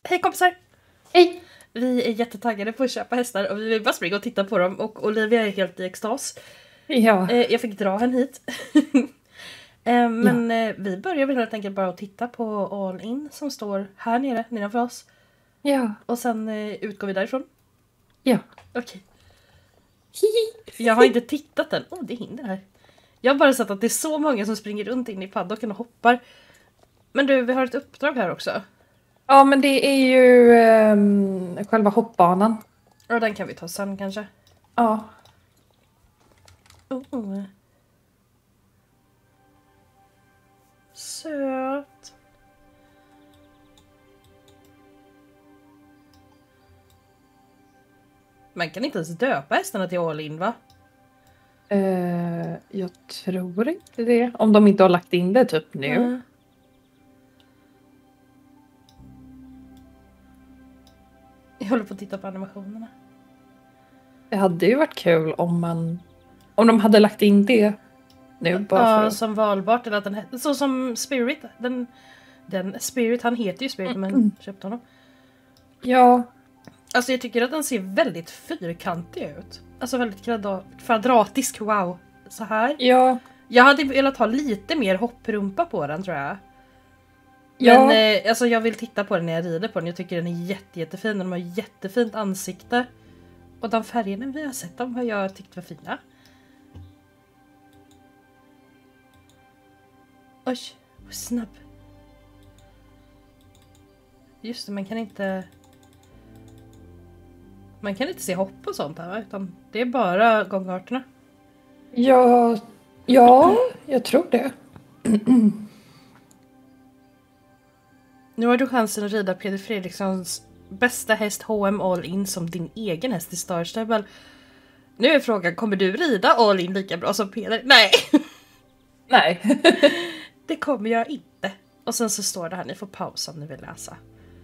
Hej kompisar! Hej! Vi är jättetaggade på att köpa hästar och vi vill bara springa och titta på dem och Olivia är helt i extas. Ja. Jag fick dra henne hit. Vi börjar väl helt enkelt bara att titta på All In som står här nere nedanför oss. Ja. Och sen utgår vi därifrån. Ja. Okej. Jag har inte tittat än. Det är hinder här. Jag har bara sett att det är så många som springer runt in i paddocken och hoppar. Men du, vi har ett uppdrag här också. Ja, men det är ju själva hoppbanan. Ja, den kan vi ta sen kanske. Ja. Söt. Man kan inte ens döpa hästarna till All In, va? Jag tror inte det. Om de inte har lagt in det typ nu. Mm. Jag håller på att titta på animationerna. Det hade ju varit kul om de hade lagt in det nu. Bara för att... som valbart. Eller att den så som Spirit. Den Spirit, han heter ju Spirit men köpte honom. Ja. Alltså jag tycker att den ser väldigt fyrkantig ut. Alltså väldigt kvadratisk, wow. Så här. Ja. Jag hade velat ha lite mer hopprumpa på den, tror jag. Ja. Men alltså jag vill titta på den när jag rider på den. Jag tycker den är jättefin. Den har jättefint ansikte. Och de färgerna vi har sett, de har jag tyckt var fina. Oj, snabb. Just det, man kan inte se hopp och sånt här, utan det är bara gångarterna. Ja, jag tror det. Nu har du chansen att rida Peder Fredrikssons bästa häst H&M All In som din egen häst i Star Stable. Nu är frågan, kommer du rida All In lika bra som Peder? Nej! Nej. Det kommer jag inte. Och sen så står det här, ni får pausa om ni vill läsa.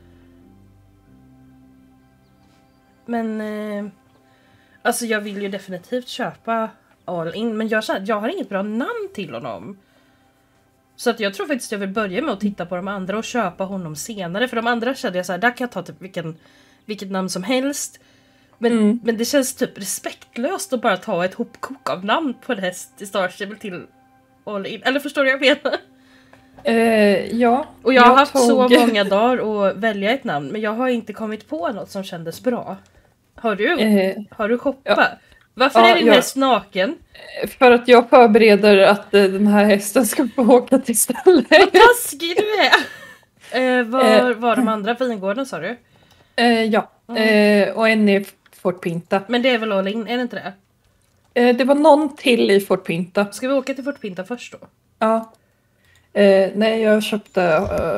Men alltså jag vill ju definitivt köpa All In, men jag har inget bra namn till honom. Så att jag tror faktiskt jag vill börja med att titta på de andra och köpa honom senare. För de andra kände jag så här, där kan jag ta typ vilket namn som helst. Men det känns typ respektlöst att bara ta ett hopkok av namn på en häst i Star Stable till All In. Eller förstår du vad jag menar? Ja. Och jag har haft så många dagar att välja ett namn, men jag har inte kommit på något som kändes bra. Har du shoppat? Ja. Varför är din häst naken? För att jag förbereder att den här hästen ska få åka till stället. Vad taskig du är! Var de andra vingården, sa du? Ja, och en är Fort Pinta. Men det är väl All In, är det inte det? Det var någon till i Fort Pinta. Ska vi åka till Fort Pinta först då? Ja. Nej, jag köpte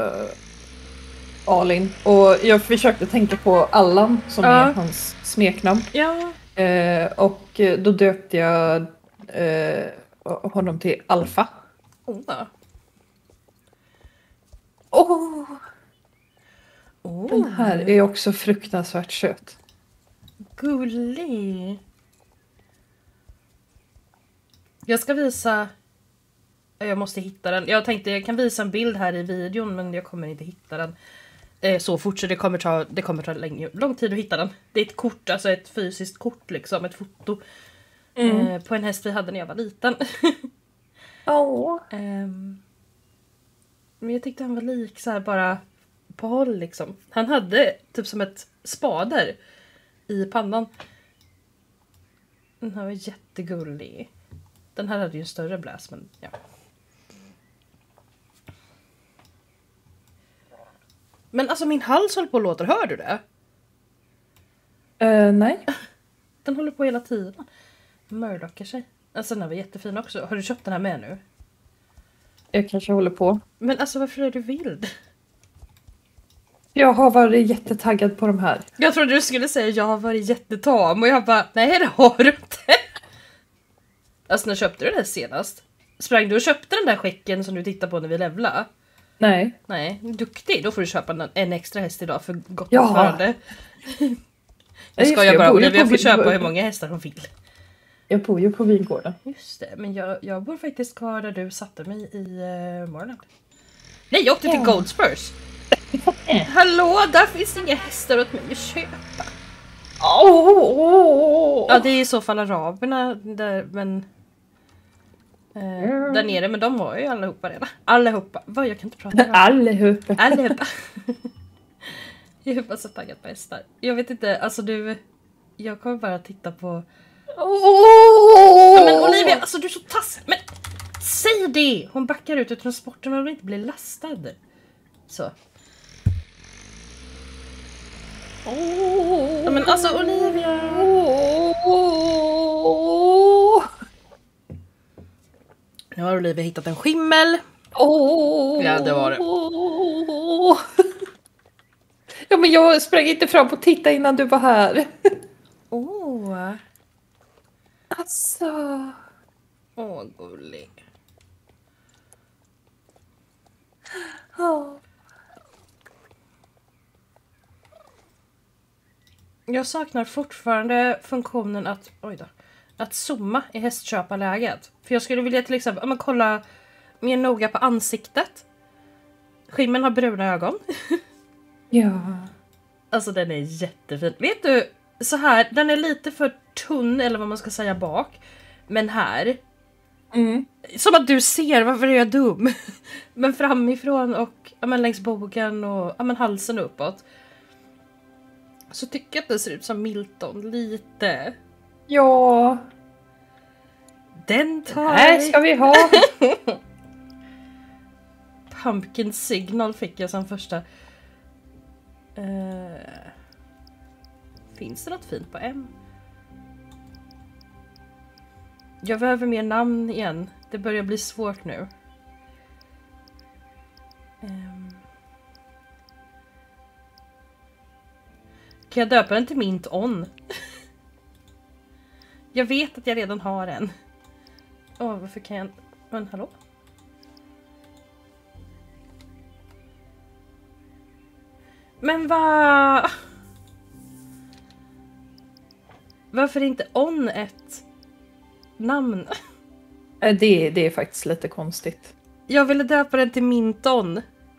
All In. Och jag försökte tänka på Allan som är hans smeknamn. Ja. Och då döpte jag honom till Alfa. Den här är också fruktansvärt söt. Gullig. Jag ska visa. Jag måste hitta den. Jag tänkte jag kan visa en bild här i videon, men jag kommer inte hitta den så fort, så det kommer ta lång tid att hitta den. Det är ett kort, alltså ett fysiskt kort liksom, ett foto på en häst vi hade när jag var liten. Men jag tyckte han var lik så här bara på håll liksom. Han hade typ som ett spader i pannan. Den här var jättegullig. Den här hade ju en större bläs, men ja. Men alltså min hals håller på och låter, hör du det? Nej. Den håller på hela tiden. Mördockar sig. Alltså den här var jättefin också. Har du köpt den här med nu? Jag kanske håller på. Men alltså varför är du vild? Jag har varit jättetaggad på de här. Jag trodde du skulle säga jag har varit jättetam. Och jag bara, nej det har du inte. Alltså när köpte du det senast? Sprang du och köpte den där skäcken som du tittade på när vi levlade? Nej. Nej, duktig. Då får du köpa en extra häst idag för gott uppförande. Jag ska jag bara, Olivia får köpa hur många hästar hon vill. Jag bor ju på vingården. Just det, men jag bor faktiskt kvar där du satte mig i Morland. Nej, jag åkte till Goldspurs. Hallå, där finns inga hästar åt mig att köpa. Ja, det är i så fall araberna där, men... där nere, men de har ju allihopa redan. Allihopa. Vad, jag kan inte prata. Allihopa. Allihopa. Jag är bara så taggad på hästar. Jag vet inte, alltså du... Jag kommer bara titta på... Ja, men Olivia, alltså du är så taskig. Men säg det! Hon backar ut ur transporten och inte blir lastad. Så. Ja, men alltså Olivia. Nu har Olivia hittat en skimmel. Ja, det var det. Ja, men jag sprang inte fram och tittade innan du var här. Alltså. Gullig. Jag saknar fortfarande funktionen att zooma i hästköparläget. För jag skulle vilja till exempel kolla mer noga på ansiktet. Skimmen har bruna ögon. Ja. Alltså den är jättefin. Vet du, så här, den är lite för tunn eller vad man ska säga bak. Men här. Som att du ser, varför är jag dum? Men framifrån och längs bogen och halsen uppåt. Så tycker jag att det ser ut som Milton lite. Ja. Den tar här ska vi ha. Pumpkin Signal fick jag som första. Finns det något fint på M? Jag behöver mer namn igen. Det börjar bli svårt nu. Kan jag döpa den till Mint On? Jag vet att jag redan har en. Varför kan jag... Men hallå? Men vad... Varför är inte On ett namn? Det är faktiskt lite konstigt. Jag ville döpa den till Minton.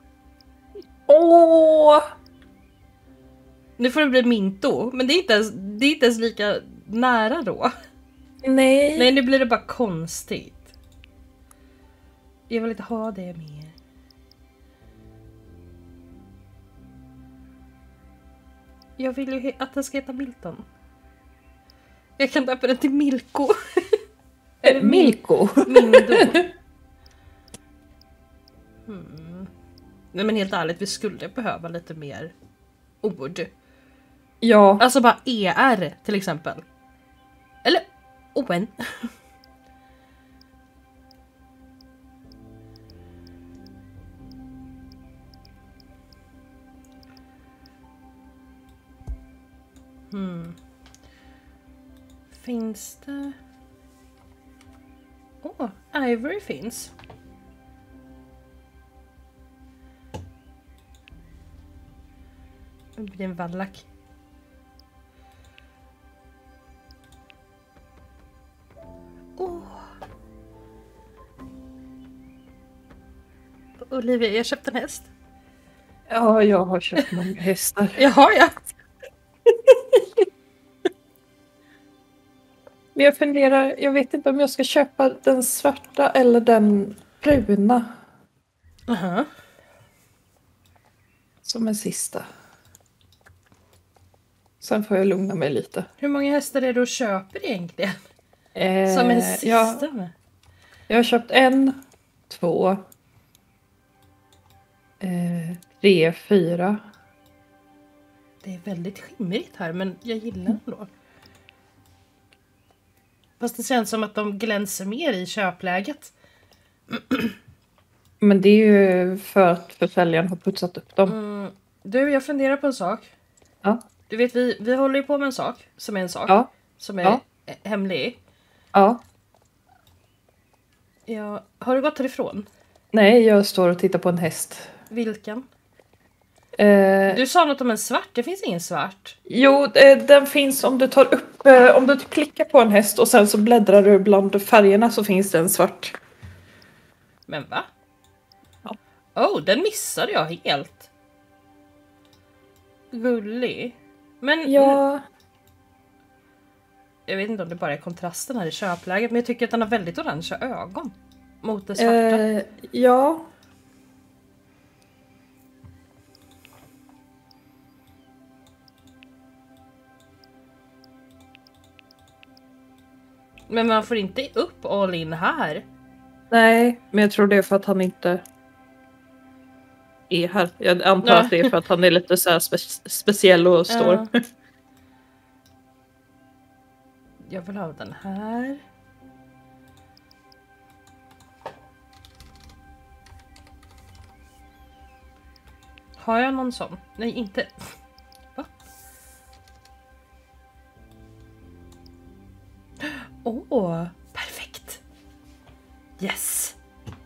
Nu får det bli Minto, men det är inte ens lika nära då. Nej, nu blir det bara konstigt. Jag vill inte ha det mer. Jag vill ju att den ska heta Milton. Jag kan döpa den till Milko. Eller Milko? Mindo. Nej, men helt ärligt, vi skulle behöva lite mer ord. Ja. Alltså bara ER till exempel. Eller ON. Finns det... Ivory finns. Det blir en vallack. Olivia, jag köpte en häst. Ja, jag har köpt många hästar. Jaha, ja. Men jag funderar, jag vet inte om jag ska köpa den svarta eller den bruna. Som en sista. Sen får jag lugna mig lite. Hur många hästar är det du köper egentligen? Som en sista med? Jag har köpt 1, 2, 3, 4. Det är väldigt skimrigt här, men jag gillar det ändå. Fast det känns som att de glänser mer i köpläget. Men det är ju för att försäljaren har putsat upp dem. Du, jag funderar på en sak. Ja. Du vet, vi håller ju på med en sak. Som är en sak. Ja. Som är hemlig. Ja. Ja. Har du gått härifrån? Nej, jag står och tittar på en häst. Vilken? Du sa något om en svart. Det finns ingen svart. Jo, den finns om du tar upp... om du klickar på en häst och sen så bläddrar du bland färgerna så finns det en svart. Men va? Ja. Den missade jag helt. gullig. Men Ja, jag vet inte om det bara är kontrasten här i köpläget, men jag tycker att den har väldigt orangea ögon mot det svarta. ja. Men man får inte upp all in här. Nej, men jag tror det är för att han inte är här. Jag antar att det är för att han är lite så här speciell och står. Jag vill ha den här. Har jag någon sån? Nej, inte. Va? Åh, perfekt. Yes.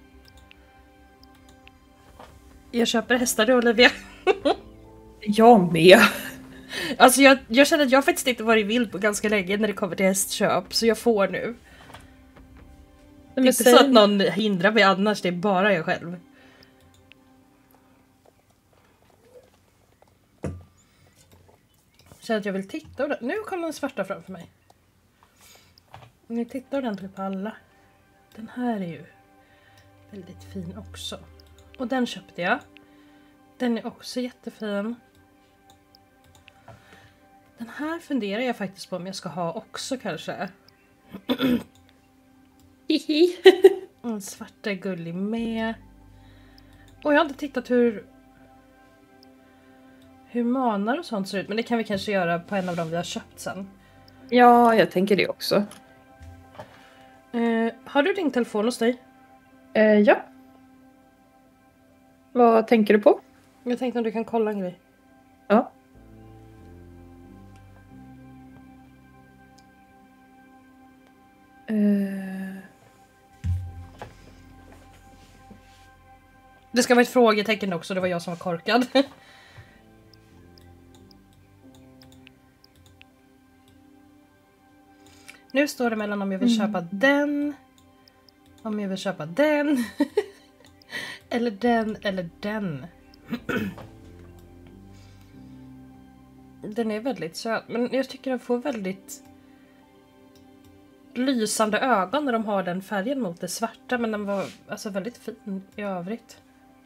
Jag köper hästar då, Olivia. Jag med. Alltså jag känner att jag faktiskt inte varit vild på ganska länge när det kommer till hästköp, så jag får nu. Det är inte så att någon hindrar mig annars, det är bara jag själv. Så att jag vill titta ordentligt. Nu kommer den svarta framför mig. Nu tittar ordentligt på alla. Den här är ju väldigt fin också. Och den köpte jag. Den är också jättefin. Den här funderar jag faktiskt på om jag ska ha också kanske. Hihi. Den svarta är gullig med. Och jag har inte tittat hur manar och sånt ser ut. Men det kan vi kanske göra på en av dem vi har köpt sen. Ja, jag tänker det också. Har du din telefon hos dig? Ja. Vad tänker du på? Jag tänkte om du kan kolla en grej. Ja. Det ska vara ett frågetecken också, det var jag som var korkad. Nu står det mellan om jag vill köpa den, om jag vill köpa den, eller den, eller den. Den är väldigt söt, men jag tycker den får väldigt lysande ögon när de har den färgen mot det svarta, men den var alltså väldigt fin i övrigt.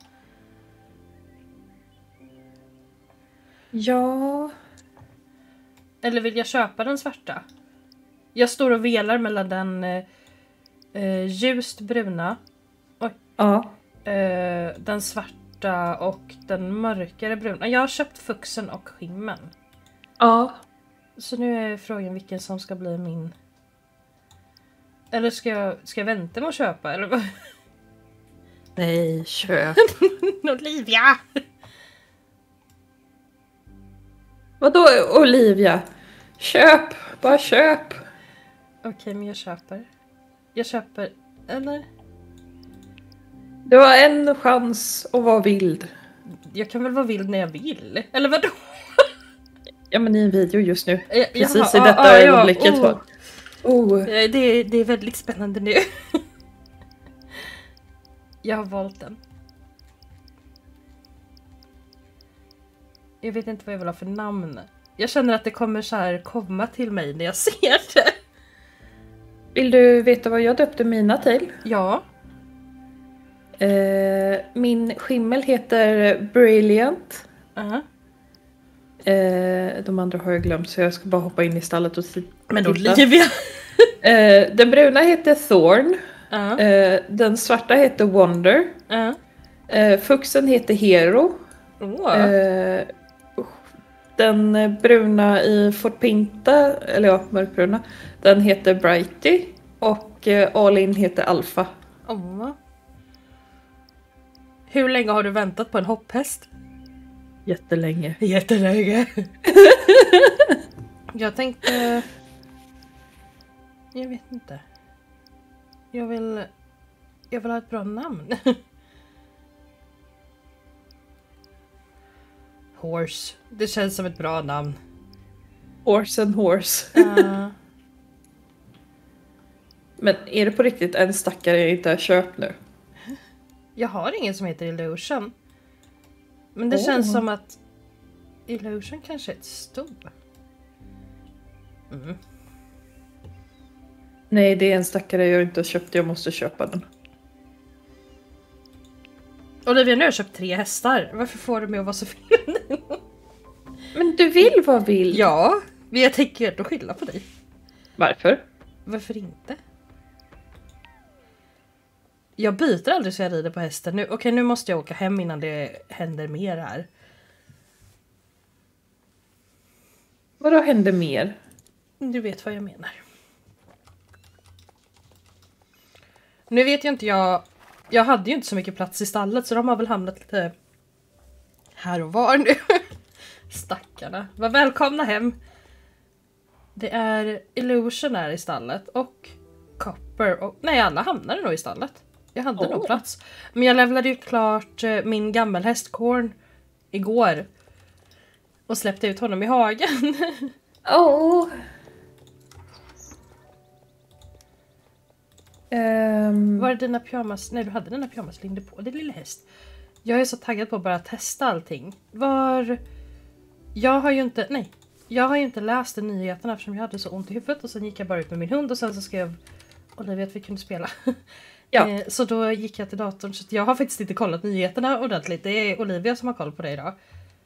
Ja. Eller vill jag köpa den svarta? Jag står och velar mellan den ljust bruna. Oj. Ja. Den svarta och den mörkare bruna. Jag har köpt fuxen och skimmen. Ja. Så nu är frågan vilken som ska bli min. Eller ska jag vänta med att köpa? Eller vad? Nej, köp. Olivia! Vadå Olivia? Köp, bara köp. Okej, men jag köper. Jag köper, eller? Du har en chans att vara vild. Jag kan väl vara vild när jag vill? Eller vadå? Ja, men i en video just nu. Precis Jaha, i detta ja, ögonblicket. Det är väldigt spännande nu. Jag har valt den. Jag vet inte vad jag vill ha för namn. Jag känner att det kommer så här komma till mig när jag ser det. Vill du veta vad jag döpte mina till? Ja. Min skimmel heter Brilliant. Uh-huh. De andra har jag glömt, så jag ska bara hoppa in i stallet och titta. Men Olivia. Den bruna heter Thorn. Uh-huh. Den svarta heter Wonder. Uh-huh. Fuxen heter Hero. Den bruna i Fort Pinta, eller ja, mörkbruna, den heter Brighty. Och All In heter Alpha. Hur länge har du väntat på en hopphäst? Jättelänge. Jättelänge. Jag tänkte... Jag vet inte. Jag vill ha ett bra namn. Horse. Det känns som ett bra namn. Horse and Horse. Men är det på riktigt en stackare jag inte har köpt nu? Jag har ingen som heter Illusion. Men det känns som att Illusion kanske är ett sto. Nej, det är en stackare jag inte har köpt. Jag måste köpa den. Olivia, nu har jag köpt 3 hästar. Varför får du mig att vara så fel? Men du vill vad vill? Ja, men jag tänker ändå skylla på dig. Varför? Varför inte? Jag byter aldrig så jag rider på hästen. Nu, okej, nu måste jag åka hem innan det händer mer här. Vadå händer mer? Du vet vad jag menar. Nu vet jag inte, jag hade ju inte så mycket plats i stallet så de har väl hamnat lite här och var nu. Stackarna. Var välkomna hem. Det är Illusion här i stallet och Copper och... Nej, alla hamnade nog i stallet. Jag hade nog plats. Men jag levlade ju klart min gammelhäst Korn igår. Och släppte ut honom i hagen. Var det dina pyjamas? Nej, du hade dina pyjamaslinjer på. Det är lilla häst. Jag är så taggad på att bara testa allting. Jag har ju inte läst de nyheterna eftersom jag hade så ont i huvudet. Och sen gick jag bara ut med min hund och sen så skrev Olivia att vi kunde spela. Ja. Så då gick jag till datorn. Så jag har faktiskt inte kollat nyheterna ordentligt. Det är Olivia som har koll på det idag.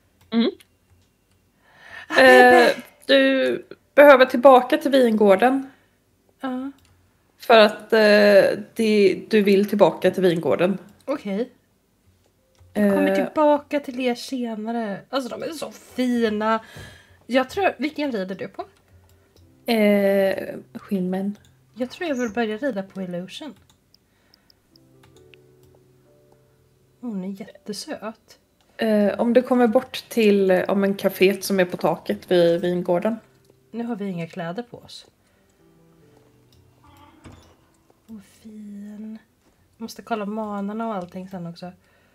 Du behöver tillbaka till vingården. För att du vill tillbaka till vingården. Okej. Jag kommer tillbaka till er senare. Alltså de är så fina. Jag tror... Vilken rider du på? Skinnmän. Jag tror jag vill börja rida på Illusion. Hon är jättesöt. Om du kommer bort till en kafé som är på taket vid vingården. Nu har vi inga kläder på oss. Åh, fin. Måste kolla manarna och allting sen också.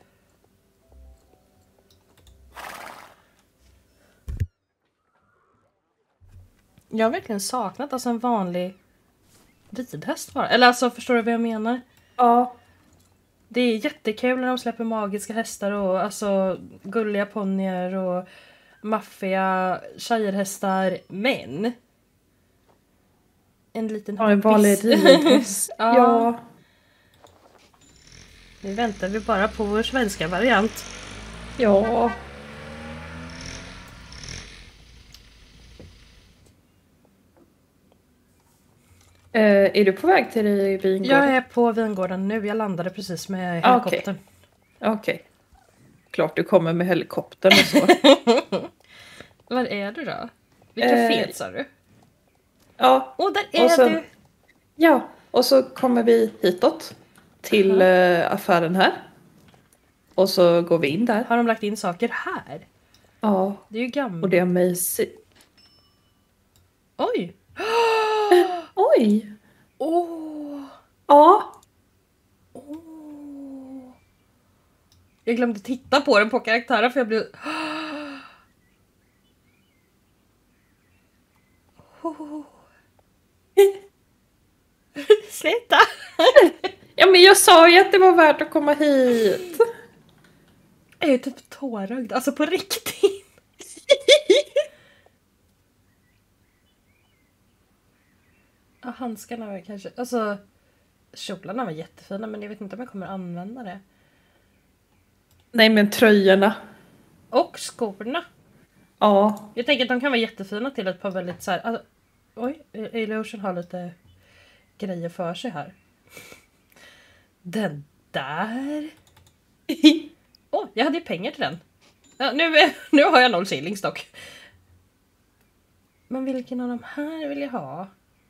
Jag har verkligen saknat alltså en vanlig ridhäst bara. Eller alltså, förstår du vad jag menar? Ja. Det är jättekul när de släpper magiska hästar och alltså gulliga ponnyer och maffiga tjejerhästar. Men en liten en vanlig ridhäst. Ja. Nu väntar vi bara på vår svenska variant. Ja. Är du på väg till vingården? Jag är på vingården nu. Jag landade precis med helikoptern. Okej. Klart du kommer med helikoptern och så. Var är du då? Vilken fet sa du? Ja. Där är du! Ja, och så kommer vi hitåt. Till affären här. Och så går vi in där. Har de lagt in saker här? Ja. Det är ju gammalt. Och det är amazing. Oj! Oj! Ja. Jag glömde titta på den på karaktären för jag blev... Sluta! Ja, men jag sa ju att det var värt att komma hit. Jag är typ tårögd, alltså på riktigt. Ja, handskarna var kanske... Alltså, kjolarna var jättefina men jag vet inte om jag kommer använda det. Nej, men tröjorna. Och skorna. Ja. Jag tänker att de kan vara jättefina till ett par väldigt så här... Alltså, oj, Illusion har lite grejer för sig här. Den där... jag hade ju pengar till den. Ja, nu har jag 0 shillings dock. Men vilken av de här vill jag ha?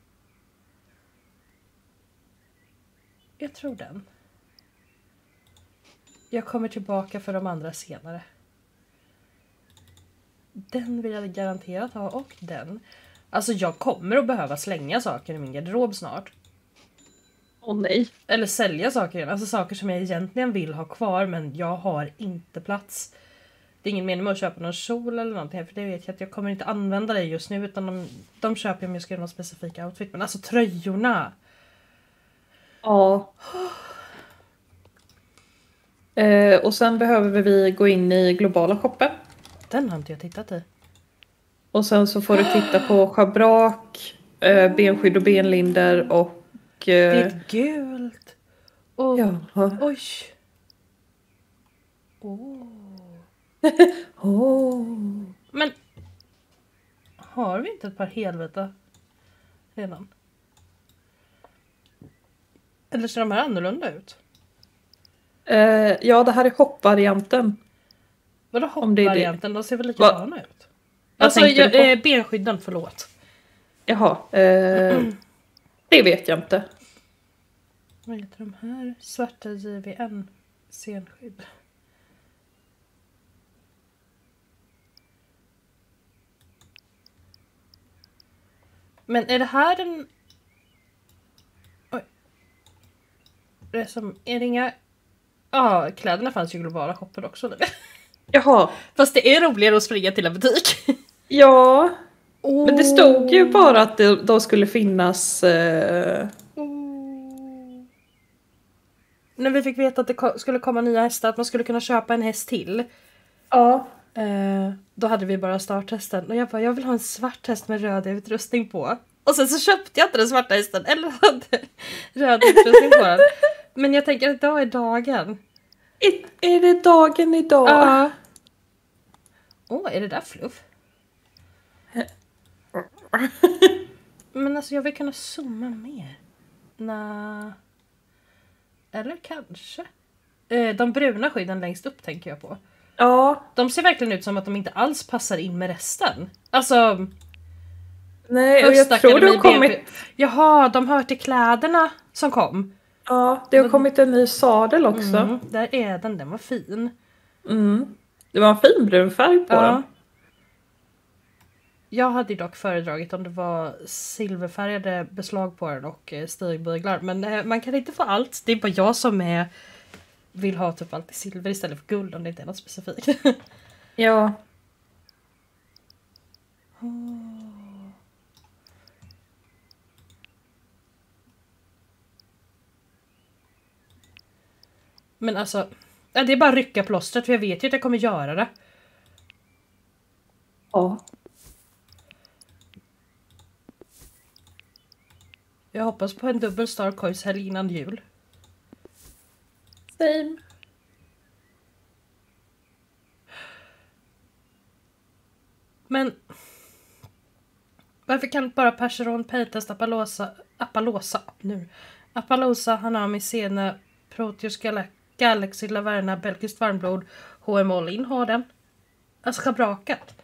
Jag tror den. Jag kommer tillbaka för de andra senare. Den vill jag garanterat ha och den. Alltså jag kommer att behöva slänga saker i min garderob snart. Nej. Eller sälja saker igen. Alltså saker som jag egentligen vill ha kvar men jag har inte plats. Det är ingen mening med att köpa någon kjol eller någonting. För det vet jag att jag kommer inte använda det just nu. Utan de köper jag om jag ska göra någon specifik outfit. Men alltså tröjorna. Ja. Och sen behöver vi gå in i globala shoppen. Den har inte jag tittat i. Och sen så får du titta på schabrak, benskydd och benlinder och... Det är ett gult. Och, ja. oj. Oh. Men har vi inte ett par helvita redan? Eller ser de här annorlunda ut? Ja, det här är hoppvarianten. Vadå Om det är det. hoppvarianten? De ser väl likadana ut? Vad Alltså tänkte du på? benskydden, förlåt. Jaha, det vet jag inte. Vad heter de här? Svarta JVN scenskydd. Men är det här en... Oj. Det är som... Är det inga... Ja, kläderna fanns ju i globala shoppen också. Jaha. Fast det är roligare att springa till en butik. Ja. Men det stod ju bara att de skulle finnas... När vi fick veta att det skulle komma nya hästar, att man skulle kunna köpa en häst till. Ja. Då hade vi bara starthästen. Och jag bara, jag vill ha en svart häst med röd utrustning på. Och sen så köpte jag inte den svarta hästen. Eller hade röd utrustning på den. Men jag tänker att idag är dagen. Är det dagen idag? Ja. Är det där fluff? Men alltså jag vill kunna zooma mer. Eller kanske. De bruna skydden längst upp tänker jag på. Ja. De ser verkligen ut som att de inte alls passar in med resten. Alltså... Nej, och jag tror det har kommit... Jaha, de hör till kläderna som kom. Ja, det har kommit en ny sadel också. Där är den var fin. Det var en fin brun färg på den. Jag hade dock föredragit om det var silverfärgade beslag på den och stigbyglar. Men man kan inte få allt. Det är bara jag som vill ha typ allt i silver istället för guld om det inte är något specifikt. Ja. Men alltså, det är bara att rycka plåstret för jag vet ju att jag kommer göra det. Ja. Jag hoppas på en dubbel Starcoins helg innan jul. Same. Men varför kan bara Percheron, Paytest, Appaloosa, Hanami, Sena, Proteus, Galaxy, Laverna, Belgiskt varmblod, H&M All-In har den? Alltså schabrakat.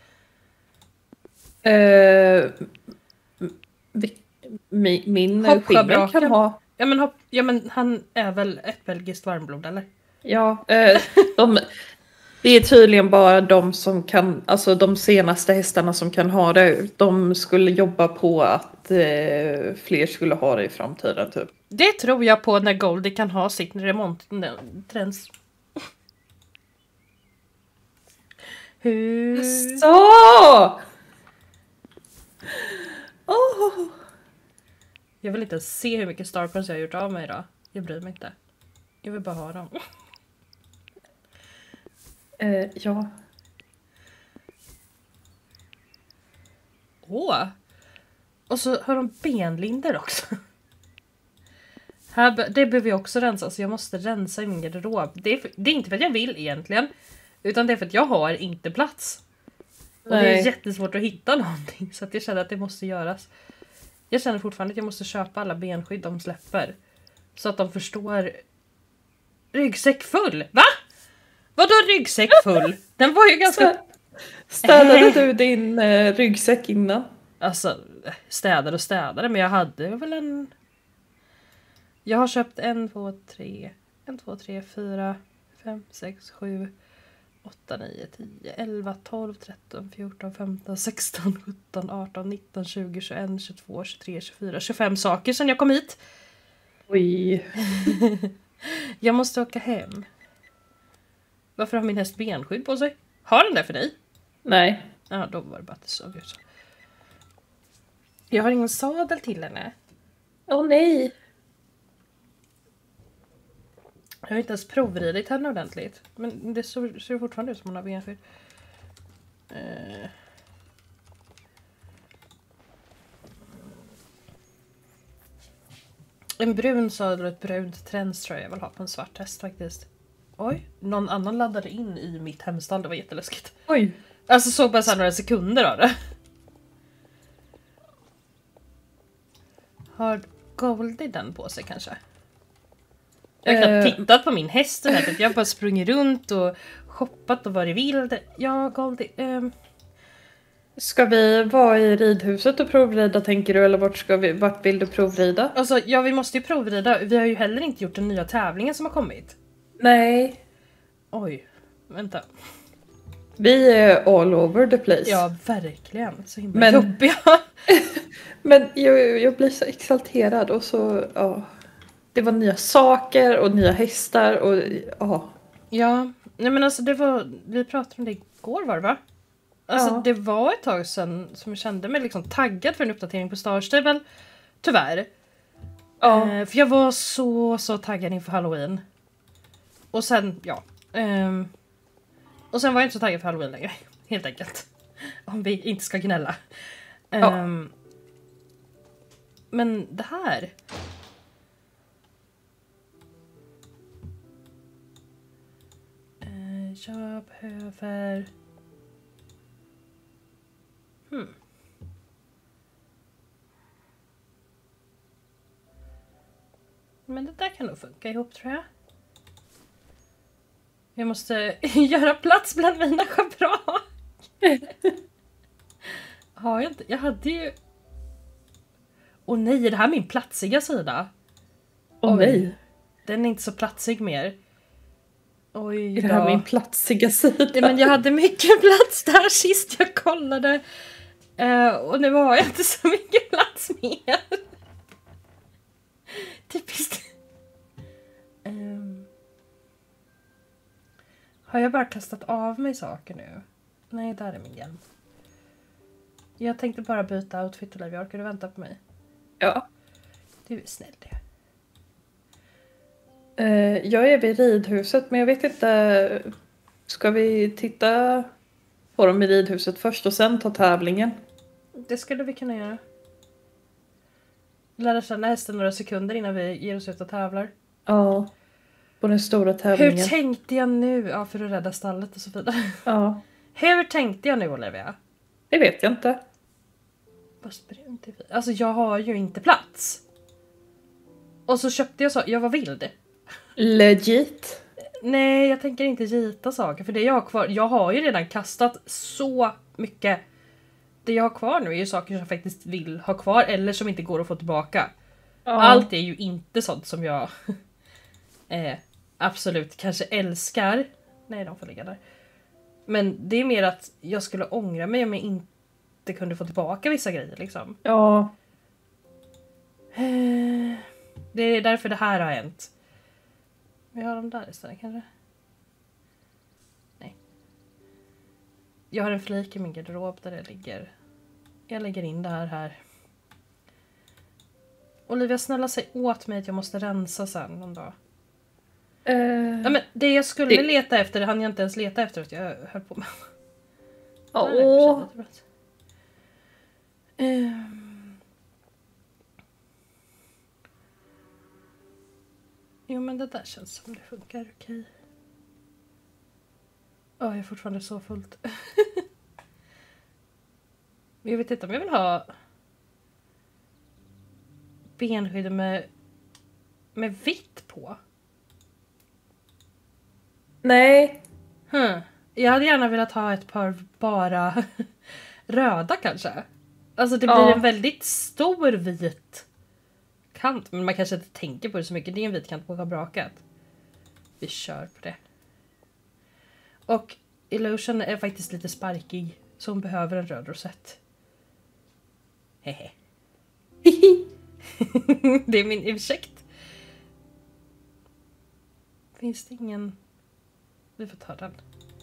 Min skimmer kan ha... Ja men han är väl ett belgiskt varmblod eller? Ja, det är tydligen bara de som kan, alltså de senaste hästarna som kan ha det. De skulle jobba på att fler skulle ha det i framtiden typ. Det tror jag på när Goldie kan ha sitt remonttrends. Hur? Så! Jag vill inte se hur mycket Starcoins jag har gjort av mig idag. Jag bryr mig inte. Jag vill bara ha dem. Ja. Och så har de benlinder också. Det behöver jag också rensa. Så jag måste rensa i min garderob. Det är inte för att jag vill egentligen. Utan det är för att jag har inte plats. Och det är jättesvårt att hitta någonting. Så att jag känner att det måste göras. Jag känner fortfarande att jag måste köpa alla benskydd de släpper. Så att de förstår. Ryggsäck full. Va? Vadå ryggsäck full? Den var ju ganska... Städade du din ryggsäck innan? Alltså, städade. Men jag hade väl en... Jag har köpt 1, 2, 3, 4, 5, 6, 7, 8, 9, 10, 11, 12, 13, 14, 15, 16, 17, 18, 19, 20, 21, 22, 23, 24, 25 saker sedan jag kom hit. Oj. Jag måste åka hem. Varför har min häst benskydd på sig? Har den det för dig? Nej. Ja, då var det bara att det såg ut så. Jag har ingen sadel till henne. Åh nej. Jag har inte ens provridit henne ordentligt. Men det ser fortfarande ut som hon har benskydd. En brun sadel och ett brunt träns tror jag vill ha på en svart häst faktiskt. Oj, någon annan laddade in i mitt hemstall, det var jätteläskigt. Oj. Alltså såg bara så här några sekunder av det. Har Goldie den på sig kanske? Jag har knappt tittat på min häst den här. Jag har bara sprungit runt och shoppat och varit vild. Ja, Goldie. Ska vi vara i ridhuset och provrida tänker du? Eller vart vill du provrida? Alltså, ja, vi måste ju provrida. Vi har ju heller inte gjort den nya tävlingen som har kommit. Nej. Oj, vänta. Vi är all over the place. Ja, verkligen. Så himla jobbiga. Men jag blir så exalterad och så, ja. Det var nya saker och nya hästar och ja. Ja, nej men alltså vi pratade om det igår var det va? Alltså det var ett tag sedan som jag kände mig liksom taggad för en uppdatering på Star Stable. Tyvärr. Ja. För jag var så taggad inför Halloween. Och sen, ja. Och sen var jag inte så taggad för Halloween längre. Helt enkelt. Om vi inte ska gnälla. Men det här. Jag behöver... Men det där kan nog funka ihop tror jag. Jag måste göra plats bland mina schabrak. Har jag inte? Jag hade ju... Åh nej, är det här min platsiga sida? Åh nej. Den är inte så platsig mer. Oj, är det här min platsiga sida? Men jag hade mycket plats där sist jag kollade. Och nu har jag inte så mycket plats mer. Typiskt. Har jag bara kastat av mig saker nu? Nej, där är min hjälm. Jag tänkte bara byta outfit och Olivia. Orkar du vänta på mig? Ja. Du är snäll det. Jag är vid ridhuset men jag vet inte. Ska vi titta på dem i ridhuset först och sen ta tävlingen? Det skulle vi kunna göra. Lära känna hästen några sekunder innan vi ger oss ut och tävlar. Ja. På den stora tävlingen. Hur tänkte jag nu? Ja, för att rädda stallet och så vidare. Ja. Hur tänkte jag nu, Olivia? Det vet jag inte. Alltså jag har ju inte plats. Och så köpte jag så. Jag var vild. Legit. Nej, jag tänker inte gita saker. För det jag har kvar. Jag har ju redan kastat så mycket. Det jag har kvar nu är ju saker som jag faktiskt vill ha kvar. Eller som inte går att få tillbaka. Ja. Allt är ju inte sånt som jag absolut kanske älskar. Nej, de får ligga där. Men det är mer att jag skulle ångra mig om jag inte kunde få tillbaka vissa grejer liksom. Ja. Det är därför det här har hänt. Vi har dem där istället kanske. Nej. Jag har en flik i min garderob där det ligger. Jag lägger in det här. Olivia, snälla säg åt mig att jag måste rensa sen någon dag. Ja, men det jag skulle leta efter hann jag inte ens leta efter att jag höll på med. Jo men det där känns som det funkar okej. Jag är fortfarande så fullt. Jag vet inte om jag vill ha benskydd med vitt på. Nej. Jag hade gärna velat ha ett par bara röda kanske. Alltså det blir en väldigt stor vit kant. Men man kanske inte tänker på det så mycket. Det är en vit kant på schabraket. Vi kör på det. Och Illusion är faktiskt lite sparkig. Så hon behöver en röd rosett. Hehe. Det är min ursäkt. Finns det ingen... Vi får ta den.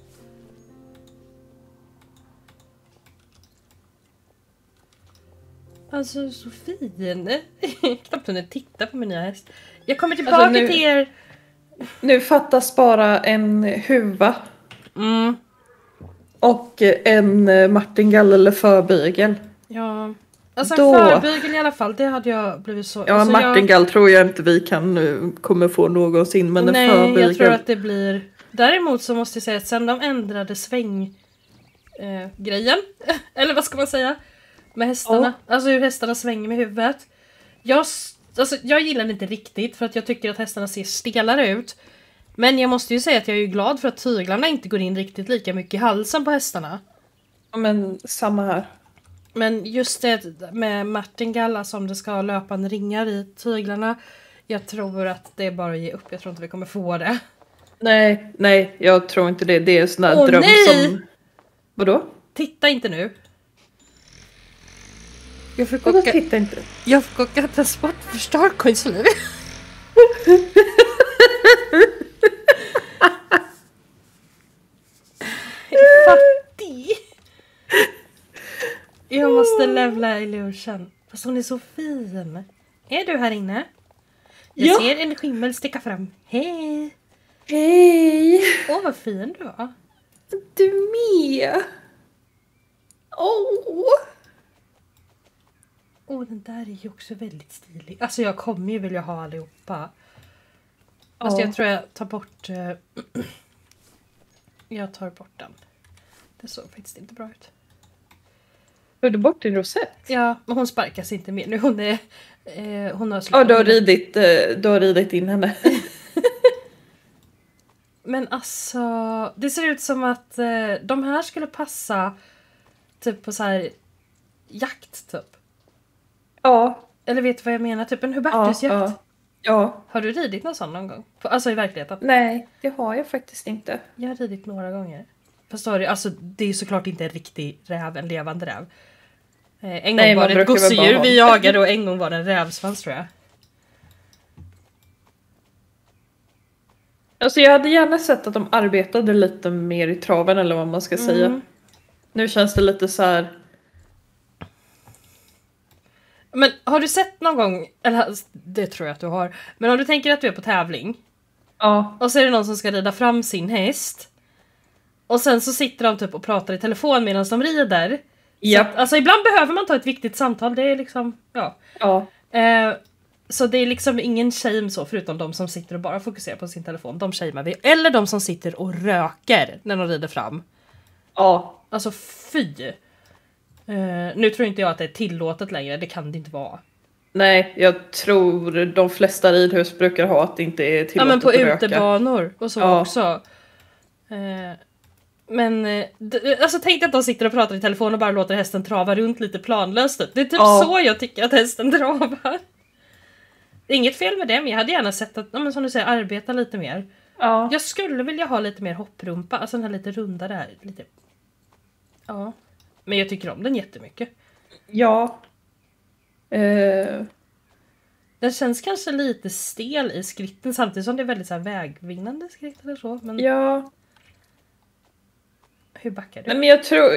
Alltså så fin. Knappt hunnit titta på min nya häst. Jag kommer tillbaka alltså, till er. Nu fattas bara en huva. och en martingall eller förbygel. Ja. Alltså en Då- förbygel i alla fall, det hade jag blivit så... Ja, alltså, martingall tror jag inte vi kommer få någonsin, men en Nej, förbygel. jag tror att det blir... Däremot så måste jag säga att sen de ändrade grejen, eller vad ska man säga, med hästarna. Alltså hur hästarna svänger med huvudet. Jag gillar det inte riktigt för att jag tycker att hästarna ser stelare ut. Men jag måste ju säga att jag är ju glad för att tyglarna inte går in riktigt lika mycket i halsen på hästarna. Ja, men samma här. Men just det med martingall, alltså om det ska ha löpande ringar i tyglarna. Jag tror att det är bara att ge upp. Jag tror inte vi kommer få det. Nej, jag tror inte det. Det är en sån där dröm nej! som... Vadå? Titta inte nu. Jag fick Vadå åka... titta inte? Jag fick åka transport för Starcoins nu. Fattig. Jag måste levla Illusion. Fast hon är så fin. Är du här inne? Jag ser en skimmel sticka fram. Hej. Hej! Åh, vad fin du var. Du med! Den där är ju också väldigt stilig. Alltså jag kommer ju vilja ha allihopa. Fast jag tror jag tar bort... jag tar bort den. Det såg faktiskt inte bra ut. Har du bort din rosett? Ja, men hon sparkas inte mer nu. Hon har Ja, slutat. du har ridit in henne. Men alltså, det ser ut som att de här skulle passa typ på så här jakt typ. Ja. Eller vet du vad jag menar? Typ en Hubertusjakt. Ja. Har du ridit någon sån någon gång? Alltså i verkligheten? Nej, det har jag faktiskt inte. Jag har ridit några gånger. Förstår du? Alltså det är ju såklart inte en riktig räv, en levande räv. En gång var det ett gosedjur vi jagade och en gång var det en rävsvans tror jag. Alltså jag hade gärna sett att de arbetade lite mer i traven eller vad man ska säga. Nu känns det lite så här. Men har du sett någon gång, eller det tror jag att du har, men om du tänker att du är på tävling. Ja. Och så är det någon som ska rida fram sin häst. Och sen så sitter de typ och pratar i telefon medan de rider. Ja. Så att, alltså ibland behöver man ta ett viktigt samtal, det är liksom, ja. Så det är liksom ingen shame så, förutom de som sitter och bara fokuserar på sin telefon. De shamear vi. Eller de som sitter och röker när de rider fram. Ja. Alltså fy. Nu tror inte jag att det är tillåtet längre, det kan det inte vara. Nej, jag tror de flesta ridhus brukar ha att det inte är tillåtet ja, men på att röka. utebanor och så också. Alltså tänk att de sitter och pratar i telefon och bara låter hästen trava runt lite planlöst. Det är typ så jag tycker att hästen travar. Det är inget fel med det, men jag hade gärna sett att, men som du säger, arbeta lite mer. Ja. Jag skulle vilja ha lite mer hopprumpa, alltså den här lite runda där. Lite... Ja. Men jag tycker om den jättemycket. Ja. Den känns kanske lite stel i skritten samtidigt som det är väldigt så här vägvinnande skritt eller så. Men... Ja. Hur backar du? Nej, men jag tror...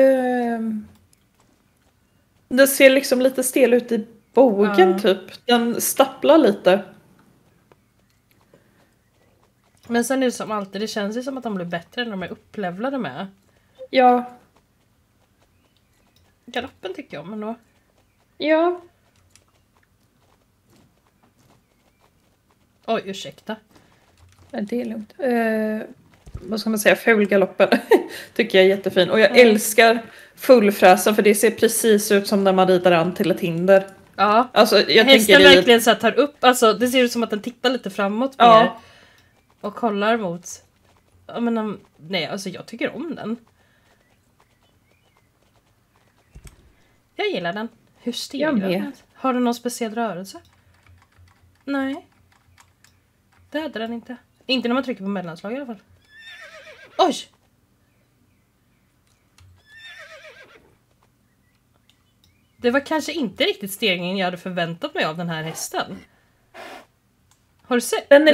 det ser liksom lite stel ut i bågen typ. Den stapplar lite. Men sen är det som alltid, det känns ju som att de blir bättre när de är upplevlade med. Ja. Galoppen tycker jag om ändå. Ja. Oj, ursäkta. Ja, det är lugnt. Vad ska man säga? Fulgaloppen tycker jag är jättefin. Och jag älskar fullfräsen för det ser precis ut som när man rider an till ett hinder. Ja, alltså, jag hästen tänker verkligen så här tar upp, alltså det ser ut som att den tittar lite framåt mer. Och kollar mot. Ja, men nej, alltså jag tycker om den. Jag gillar den. Hur stel den? Har du någon speciell rörelse? Nej. Det hade den inte. Inte när man trycker på mellanslag i alla fall. Oj! Det var kanske inte riktigt stegringen jag hade förväntat mig av den här hästen. Har du sett? Den